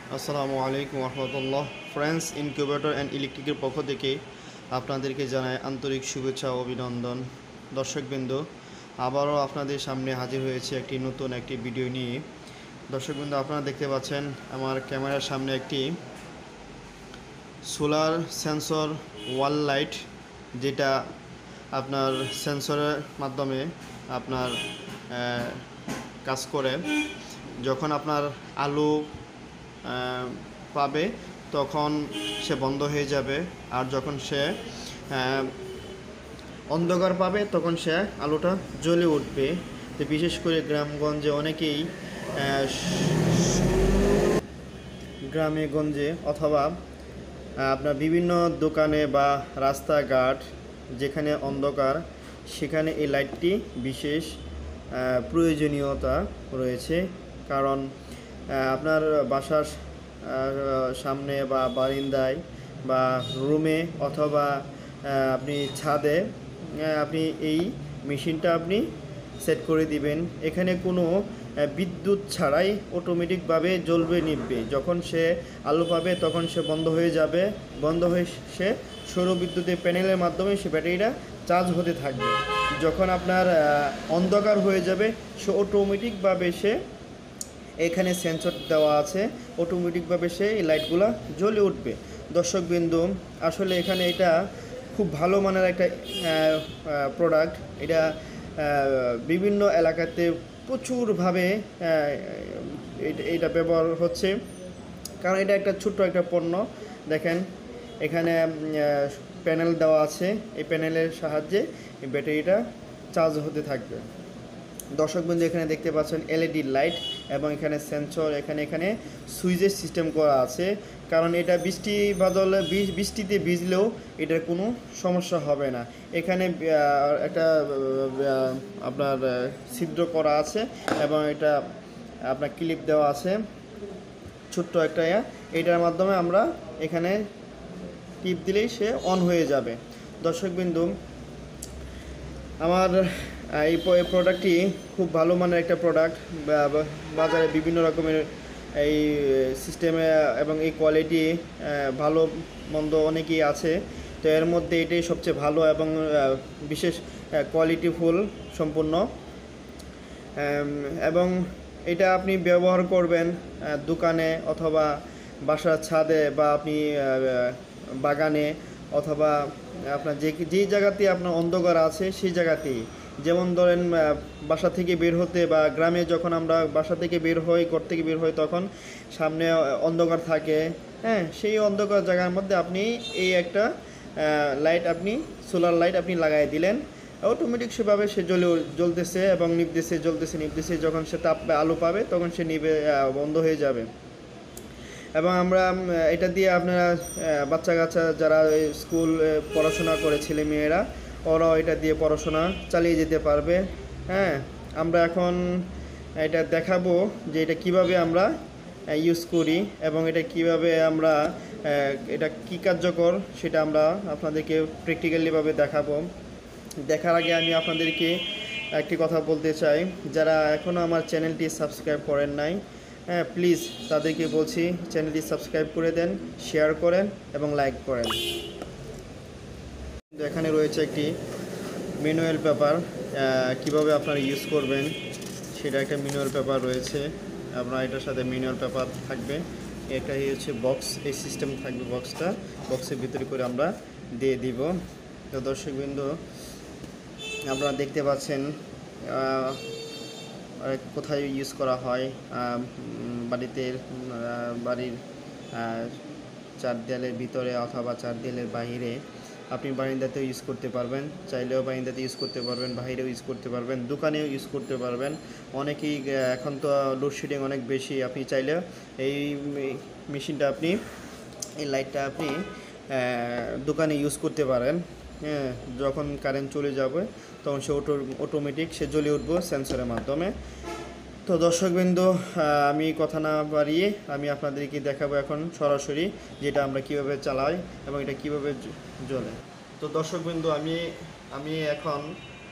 আসসালামু আলাইকুম রহমতুল্লাহ। Friends incubator and ইলেকট্রিকের পক্ষ থেকে আপনাদেরকে জানাই আন্তরিক শুভেচ্ছা ও অভিনন্দন। দর্শকবৃন্দ, আবারও আপনাদের সামনে হাজির হয়েছে নতুন একটি ভিডিও নিয়ে। দর্শকবৃন্দ, আপনারা দেখতে পাচ্ছেন আমার ক্যামেরার সামনে একটি সোলার সেন্সর ওয়াল লাইট, যেটা আপনার সেন্সরের মাধ্যমে আপনার কাজ করে। যখন আপনার আলো পাবে তখন সে বন্ধ হয়ে যাবে, আর যখন সে অন্ধকার পাবে তখন সে আলোটা জ্বলে উঠবে। তো বিশেষ করে গ্রামগঞ্জে অনেকেই গ্রামে গঞ্জে অথবা আপনার বিভিন্ন দোকানে বা রাস্তাঘাট যেখানে অন্ধকার, সেখানে এই লাইটটি বিশেষ প্রয়োজনীয়তা রয়েছে। কারণ আপনার বাসার সামনে বা বারান্দায় বা রুমে অথবা আপনি ছাদে আপনি এই মেশিনটা আপনি সেট করে দিবেন। এখানে কোনো বিদ্যুৎ ছাড়াই অটোমেটিকভাবে জ্বলবে নিভবে। যখন সে আলো পাবে তখন সে বন্ধ হয়ে যাবে। বন্ধ হয়ে সে সৌর বিদ্যুতের প্যানেলের মাধ্যমে সে ব্যাটারিটা চার্জ হতে থাকবে। যখন আপনার অন্ধকার হয়ে যাবে সে অটোমেটিকভাবে সে এখানে সেন্সর দেওয়া আছে, অটোমেটিকভাবে সে এই লাইটগুলো জ্বলে উঠবে। দর্শকবিন্দু, আসলে এখানে এটা খুব ভালো মানের একটা প্রোডাক্ট। এটা বিভিন্ন এলাকাতে প্রচুরভাবে এটা ব্যবহার হচ্ছে, কারণ এটা একটা ছোট্ট একটা পণ্য। দেখেন এখানে প্যানেল দেওয়া আছে, এই প্যানেলের সাহায্যে এই ব্যাটারিটা চার্জ হতে থাকবে। দর্শকবৃন্দ, এখানে দেখতে পাচ্ছেন এলইডি লাইট এবং এখানে সেন্সর, এখানে সুইচের সিস্টেম করা আছে। কারণ এটা বৃষ্টিতে ভিজলেও এটার কোনো সমস্যা হবে না। এখানে একটা আপনার ছিদ্র করা আছে এবং এটা আপনার ক্লিপ দেওয়া আছে ছোট্ট একটা এটার মাধ্যমে আমরা এখানে টিপ দিলেই সে অন হয়ে যাবে। দর্শকবৃন্দ, আমার এই প্রোডাক্টটি খুব ভালো মানের একটা প্রোডাক্ট। বাজারে বিভিন্ন রকমের এই সিস্টেমে এবং এই কোয়ালিটি ভালো মন্দ অনেকেই আছে, তো এর মধ্যে এটাই সবচেয়ে ভালো এবং বিশেষ কোয়ালিটিফুল সম্পূর্ণ। এবং এটা আপনি ব্যবহার করবেন দোকানে অথবা বাসার ছাদে বা আপনি বাগানে অথবা আপনার যেই জায়গাতে আপনার অন্ধকার আছে সেই জায়গাতেই। যেমন ধরেন বাসা থেকে বের হতে বা গ্রামে যখন আমরা বাসা থেকে বের হই, ঘর থেকে বের হই, তখন সামনে অন্ধকার থাকে। হ্যাঁ, সেই অন্ধকার জায়গার মধ্যে আপনি এই একটা লাইট, আপনি সোলার লাইট আপনি লাগাই দিলেন, অটোমেটিক সেভাবে সে জ্বলতেছে এবং নিভতেছে। যখন সে আলো পাবে তখন সে বন্ধ হয়ে যাবে। এবং আমরা এটা দিয়ে আপনারা বাচ্চা কাচ্চা যারা স্কুল পড়াশোনা করে ছেলে মেয়েরা, ওরাও এটা দিয়ে পড়াশোনা চালিয়ে যেতে পারবে। হ্যাঁ, আমরা এখন এটা দেখাবো যে এটা কিভাবে আমরা ইউজ করি এবং এটা কিভাবে আমরা এটা কি কার্যকর সেটা আমরা আপনাদেরকে প্র্যাকটিক্যালিভাবে দেখাবো। দেখার আগে আমি আপনাদেরকে একটি কথা বলতে চাই, যারা এখনও আমার চ্যানেলটি সাবস্ক্রাইব করেন নাই, হ্যাঁ প্লিজ তাদেরকে বলছি চ্যানেলটি সাবস্ক্রাইব করে দেন, শেয়ার করেন এবং লাইক করেন। এখানে রয়েছে একটি ম্যানুয়াল পেপার, কিভাবে আপনারা ইউজ করবেন সেটা একটা ম্যানুয়াল পেপার রয়েছে। আপনার এটার সাথে ম্যানুয়াল পেপার থাকবে, এটাই হচ্ছে বক্স, এই সিস্টেম থাকবে বক্সের ভিতরে করে আমরা দিয়ে দিব। তো দর্শকবৃন্দ, আপনারা দেখতে পাচ্ছেন কোথায় ইউজ করা হয়। বাড়ির চার দেয়ালের ভিতরে অথবা চার দেয়ালের বাইরে আপনি বারান্দাতেও ইউজ করতে পারবেন, চাইলেও বারান্দাতে ইউজ করতে পারবেন, বাইরেও ইউজ করতে পারবেন, দোকানেও ইউজ করতে পারবেন। অনেকেই এখন তো লোডশেডিং অনেক বেশি, আপনি চাইলে এই মেশিনটা আপনি এই লাইটটা আপনি দোকানে ইউজ করতে পারেন। হ্যাঁ, যখন কারেন্ট চলে যাবে তখন সে অটোমেটিক সে জ্বলে উঠবে সেন্সরের মাধ্যমে। তো দর্শকবৃন্দ, আমি কথা না বাড়িয়ে আমি আপনাদেরকে দেখাবো এখন সরাসরি যেটা আমরা কিভাবে চালাই এবং এটা কিভাবে জ্বলে। তো দর্শকবৃন্দ, আমি এখন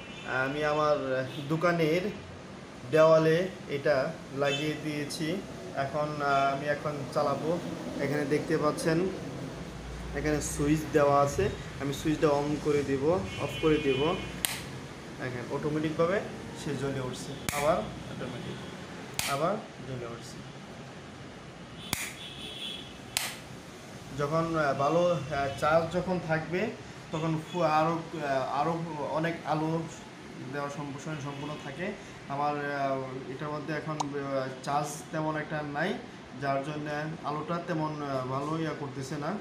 আমার দোকানের দেওয়ালে এটা লাগিয়ে দিয়েছি এখন আমি এখন চালাবো। এখানে দেখতে পাচ্ছেন এখানে সুইচ দেওয়া আছে, আমি সুইচটা অন করে দিব, অফ করে দিব। এখানে অটোমেটিকভাবে সে জ্বলে উঠছে, আবার অটোমেটিক আবার জ্বলে উঠছে। যখন ভালো চার্জ যখন থাকবে তখন আরও অনেক আলো দেওয়া সম্পূর্ণ থাকে। আমার এটার মধ্যে এখন চার্জ তেমন একটা নাই, যার জন্য আলোটা তেমন ভালো করতেছে না।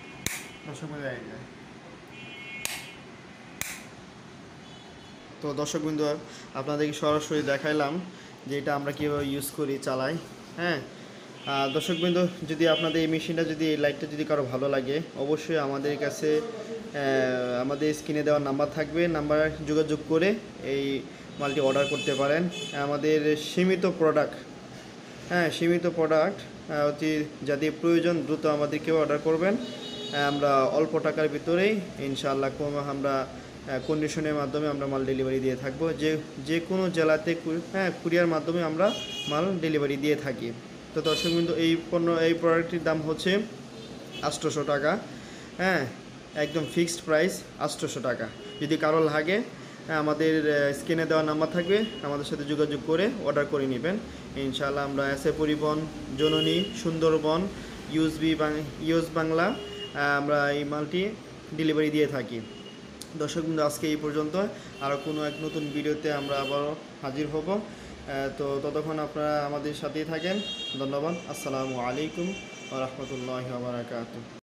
তো দর্শকবৃন্দ, আপনাদেরকে সরাসরি দেখাইলাম যে এটা আমরা কীভাবে ইউজ করি, চালাই। হ্যাঁ, দর্শকবৃন্দ, যদি আপনাদের এই মেশিনটা, যদি এই লাইটটা যদি কারো ভালো লাগে, অবশ্যই আমাদের কাছে আমাদের স্ক্রিনে দেওয়া নাম্বার থাকবে, নাম্বার যোগাযোগ করে এই মালটি অর্ডার করতে পারেন। আমাদের সীমিত প্রোডাক্ট, সীমিত প্রোডাক্ট অতি যাদের প্রয়োজন দ্রুত আমাদেরকেও অর্ডার করবেন। আমরা অল্প টাকার ভিতরেই ইনশাআল্লাহ আমরা কন্ডিশনের মাধ্যমে আমরা মাল ডেলিভারি দিয়ে থাকবো। যে কোনো জেলাতে কুরিয়ার মাধ্যমে আমরা মাল ডেলিভারি দিয়ে থাকি। তো দর্শকবৃন্দ, এই প্রোডাক্টটির দাম হচ্ছে 800 টাকা। একদম ফিক্সড প্রাইস 800 টাকা। যদি কারো লাগে, আমাদের স্ক্রিনে দেওয়া নাম্বার থাকবে, আমাদের সাথে যোগাযোগ করে অর্ডার করে নেবেন। ইনশাআল্লাহ আমরা এসএ পরিবহন, জননী, সুন্দরবন, ইউজ বাংলা আমরা এই মালটি ডেলিভারি দিয়ে থাকি। দর্শকবৃন্দ, আজকে এই পর্যন্ত। আরও কোনো এক নতুন ভিডিওতে আমরা আবারও হাজির হব। তো ততক্ষণ আপনারা আমাদের সাথেই থাকেন। ধন্যবাদ। আসসালামু আলাইকুম ওয়া রাহমাতুল্লাহি ওয়া বারাকাতুহু।